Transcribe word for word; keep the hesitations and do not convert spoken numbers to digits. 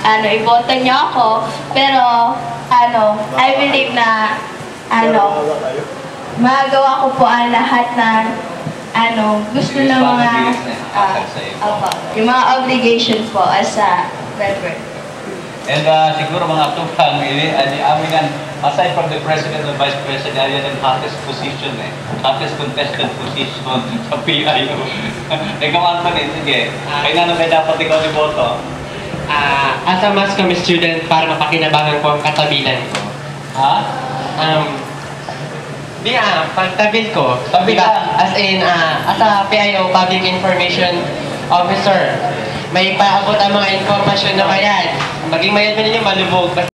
ano, iboto niyo ako. Pero, ano, I believe na, ano, magagawa ko po ang lahat ng, ano, gusto ng mga, uh, opo, yung mga obligation po as a member. And uh, siguro mga tupang, ini, ini amin yan, aside from the President and Vice President, yan yung hottest position eh. Hottest contested position sa P I O. Ikaw, Anthony, sige. Kaya na naman dapat ikaw ni Boto? Uh, as a mass comm student, para mapakinabangan ko ang katabilan ko. Ha? Um, di ah, pagtabil ko. Tabi diba, lang. as in, uh, as a P I O, Public Information Officer, may paabot ang mga informasyon na kaya maging mayad mo ninyo malubog.